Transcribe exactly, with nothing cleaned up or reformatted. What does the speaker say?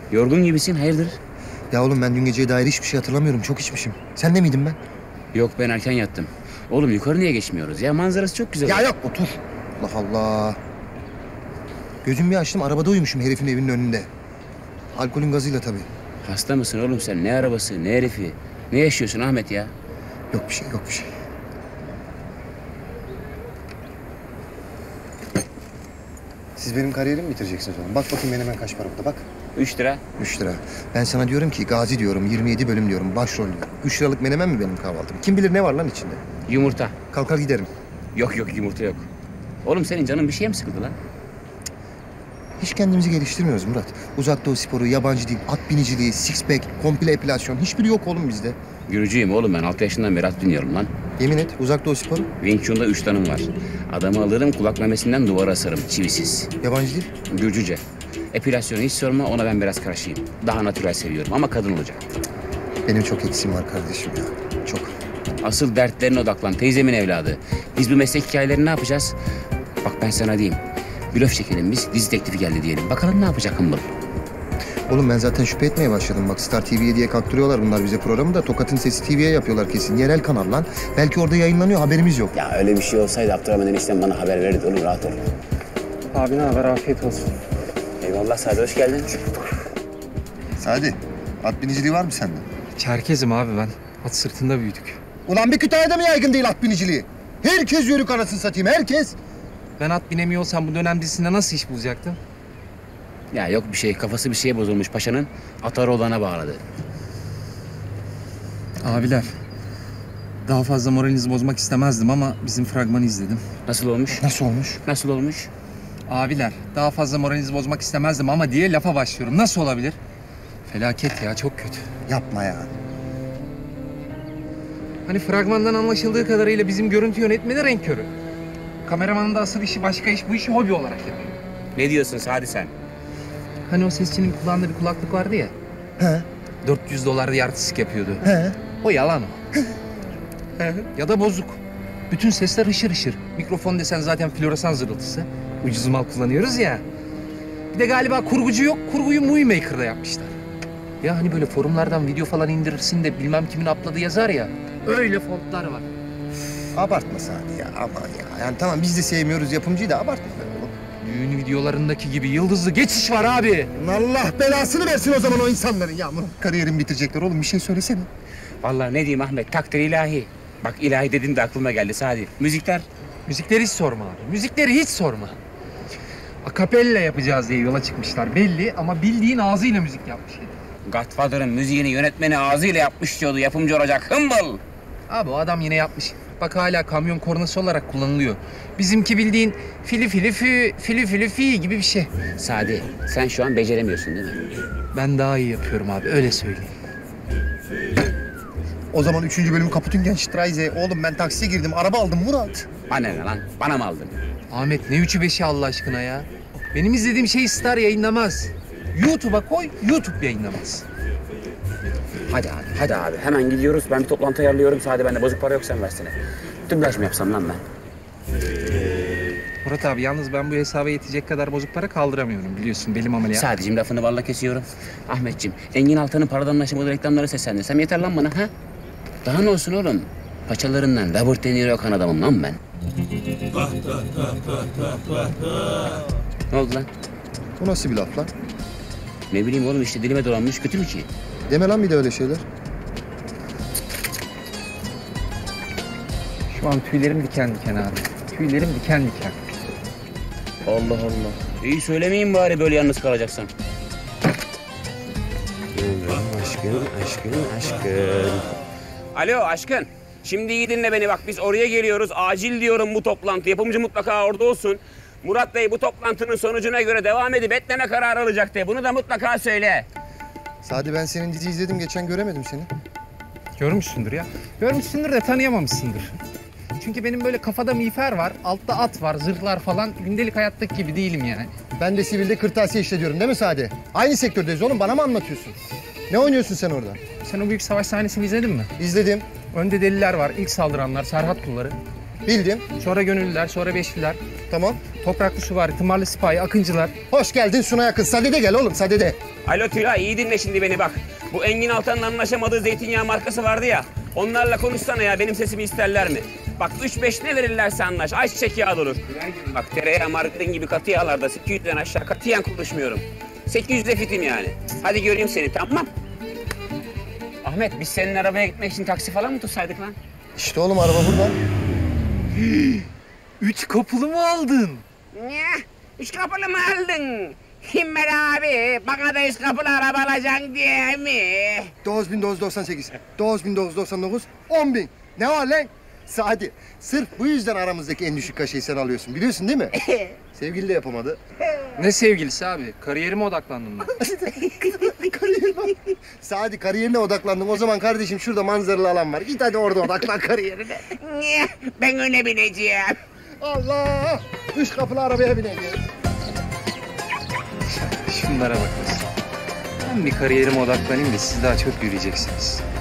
Yorgun gibisin, hayırdır? Ya oğlum ben dün geceye dair hiçbir şey hatırlamıyorum. Çok içmişim. Sen de miydin ben? Yok, ben erken yattım. Oğlum yukarı niye geçmiyoruz? Ya manzarası çok güzel. Ya yok, otur. Allah Allah. Gözümü bir açtım, arabada uyumuşum herifin evinin önünde. Alkolün gazıyla tabii. Hasta mısın oğlum sen? Ne arabası, ne herifi? Ne yaşıyorsun Ahmet ya? Yok bir şey, yok bir şey. Siz benim kariyerimi bitireceksiniz oğlum. Bak bakayım benim hemen kaç para burada, bak. Üç lira. Üç lira. Ben sana diyorum ki Gazi diyorum, yirmi yedi bölüm diyorum, başrol diyorum. Üç liralık menemen mi benim kahvaltım? Kim bilir ne var lan içinde? Yumurta. Kalkar giderim. Yok yok, yumurta yok. Oğlum senin canın bir şeye mi sıkıldı lan? Hiç kendimizi geliştirmiyoruz Murat. Uzak doğu sporu, yabancı dil, at biniciliği, six pack, komple epilasyon. Hiçbiri yok oğlum bizde. Gürücüyüm oğlum ben. Altı yaşından beri at biniyorum lan. Yemin et, uzak doğu sporu. Wing Chun'da üç tanım var. Adamı alırım, kulak memesinden duvara asarım, çivisiz. Yabancı dil. Gürcüce. Epilasyonu hiç sorma, ona ben biraz karşıyım. Daha natürel seviyorum ama kadın olacak. Benim çok eksiğim var kardeşim ya. Çok. Asıl dertlerine odaklan, teyzemin evladı. Biz bu meslek hikayelerini ne yapacağız? Bak ben sana diyeyim. Blöf çekelim biz, dizi teklifi geldi diyelim. Bakalım ne yapacak hımbıl. Oğlum ben zaten şüphe etmeye başladım. Bak Star T V'ye diye kaktırıyorlar bunlar bize programı da. Tokat'ın Sesi T V'ye yapıyorlar kesin. Yerel kanal lan. Belki orada yayınlanıyor, haberimiz yok. Ya öyle bir şey olsaydı Abdurrahman enişten bana haber verirdi oğlum, rahat ol. Abi ne haber? Afiyet olsun. Eyvallah Sadi, hoş geldin. Sadi, at biniciliği var mı sende? Çerkezim abi ben. At sırtında büyüdük. Ulan bir Kütahya'da mı yaygın değil at biniciliği? Herkes yörük anasını satayım, herkes. Ben at binemiyor olsam bu dönem dizisinde nasıl iş bulacaktım? Ya yok bir şey, kafası bir şeye bozulmuş paşanın. Atarı olana bağladı. Abiler, daha fazla moralinizi bozmak istemezdim ama bizim fragmanı izledim. Nasıl olmuş? Nasıl olmuş? Nasıl olmuş? Abiler, daha fazla moralinizi bozmak istemezdim ama diye lafa başlıyorum. Nasıl olabilir? Felaket ya, çok kötü. Yapma ya. Hani fragmandan anlaşıldığı kadarıyla bizim görüntü yönetmeni renk körü. Kameramanın da asıl işi başka iş, bu işi hobi olarak yapıyor. Ne diyorsun Sadi sen? Hani o sesçinin kulağında bir kulaklık vardı ya. He, dört yüz dolar diye artistik yapıyordu. he. O yalan o. Ya da bozuk. Bütün sesler hışır hışır. Mikrofon desen zaten floresan zırıltısı. Ucuz mal kullanıyoruz ya. Bir de galiba kurgucu yok. Kurguyu Movie Maker'da yapmışlar. Ya hani böyle forumlardan video falan indirirsin de bilmem kimin upload'ı yazar ya. Öyle fontlar var. Abartma Sadi ya, aman ya. Yani tamam biz de sevmiyoruz yapımcıyı da abartma be oğlum. Düğün videolarındaki gibi yıldızlı geçiş var abi. Allah belasını versin o zaman o insanların. Ya bunu kariyerimi bitirecekler oğlum, bir şey söylesene. Vallahi ne diyeyim Ahmet, takdir ilahi. Bak ilahi dedin de aklıma geldi Sadi. Müzikler. Müzikleri hiç sorma abi. Müzikleri hiç sorma. Akapella yapacağız diye yola çıkmışlar belli ama bildiğin ağzıyla müzik yapmış. Godfather'ın müziğini yönetmeni ağzıyla yapmış diyordu, yapımcı olacak hımbıl. Abi o adam yine yapmış. Bak hala kamyon kornası olarak kullanılıyor. Bizimki bildiğin fili fili fü, fili fili fi gibi bir şey. Sadi, sen şu an beceremiyorsun değil mi? Ben daha iyi yapıyorum abi, öyle söyleyeyim. O zaman üçüncü bölüm Kaputingen Streise. Oğlum ben taksiye girdim, araba aldım Murat. Bana ne lan, bana mı aldın? Ahmet ne üçü beşi Allah aşkına ya. Benim izlediğim şey Star yayınlamaz. YouTube'a koy, YouTube yayınlamaz. Hadi abi, hadi abi. Hemen gidiyoruz. Ben bir toplantı ayarlıyorum. Sadi bende bozuk para yok, sen versene. Dublaj mı yapsam lan ben? Murat abi yalnız ben bu hesaba yetecek kadar bozuk para kaldıramıyorum biliyorsun belim ameliyat. Sadece lafını balla kesiyorum. Ahmetciğim, Engin Altan'ın paradan anlaşmalı reklamları seslendirsem yeter lan bana ha? Daha ne olsun oğlum? Paçalarından Robert De Niro kan adamım lan ben. Ne oldu lan? O nasıl bir laf lan? Ne bileyim oğlum, işte dilime dolanmış, kötü mü ki? Deme lan bir de öyle şeyler. Şu an tüylerim diken diken abi. Tüylerim diken diken. Allah Allah. İyi söylemeyin bari, böyle yalnız kalacaksan. Aşkın, aşkın, aşkın. Alo aşkın. Şimdi iyi dinle beni bak, biz oraya geliyoruz. Acil diyorum bu toplantı. Yapımcı mutlaka orada olsun. Murat Bey bu toplantının sonucuna göre devam edip etmeme kararı alacak diye. Bunu da mutlaka söyle. Sadi ben senin dizi izledim, geçen göremedim seni. Görmüşsündür ya. Görmüşsündür de tanıyamamışsındır. Çünkü benim böyle kafada miğfer var, altta at var, zırhlar falan. Gündelik hayattaki gibi değilim yani. Ben de sivilde kırtasiye işletiyorum değil mi Sadi? Aynı sektördeyiz oğlum, bana mı anlatıyorsun? Ne oynuyorsun sen orada? Sen o büyük savaş sahnesini izledin mi? İzledim. Önde deliler var, ilk saldıranlar, Serhat kulları. Bildim. Sonra gönüllüler, sonra beşliler. Tamam. Topraklı süvari, tımarlı sipahi, akıncılar. Hoş geldin Suna yakın. Sadede gel oğlum sadede. Alo Tülay, iyi dinle şimdi beni bak. Bu Engin Altan'ın anlaşamadığı zeytinyağı markası vardı ya. Onlarla konuşsana ya, benim sesimi isterler mi? Bak üç beş ne verirlerse anlaş. Ayçiçek yağı da olur. Bak tereyağı, margarin gibi katı yağlarda sekiz yüzden aşağı katiyen konuşmuyorum. sekiz yüze fitim yani. Hadi göreyim seni, tamam. Ahmet, biz senin arabaya gitmek için taksi falan mı tutsaydık lan? İşte oğlum araba burada. Üç kapılı mı aldın? Ne? Üç kapılı mı aldın? Himmel abi, bana da üç kapılı araba alacaksın diye mi? dokuz bin dokuz yüz doksan sekiz, dokuz bin dokuz yüz doksan dokuz, on bin. Ne var lan? Sadi, sırf bu yüzden aramızdaki en düşük kaşeyi sen alıyorsun. Biliyorsun değil mi? Sevgili de yapamadı. Ne sevgilisi abi? Kariyerime odaklandım ben. Kariyerine. Sadi kariyerine odaklandım. O zaman kardeşim şurada manzaralı alan var. Git hadi orada odaklan kariyerine. Niye? Ben öne bineceğim. Allah! Üç kapılı arabaya bineceğiz. Şunlara bakın. Ben bir kariyerime odaklanayım da siz daha çok yürüyeceksiniz.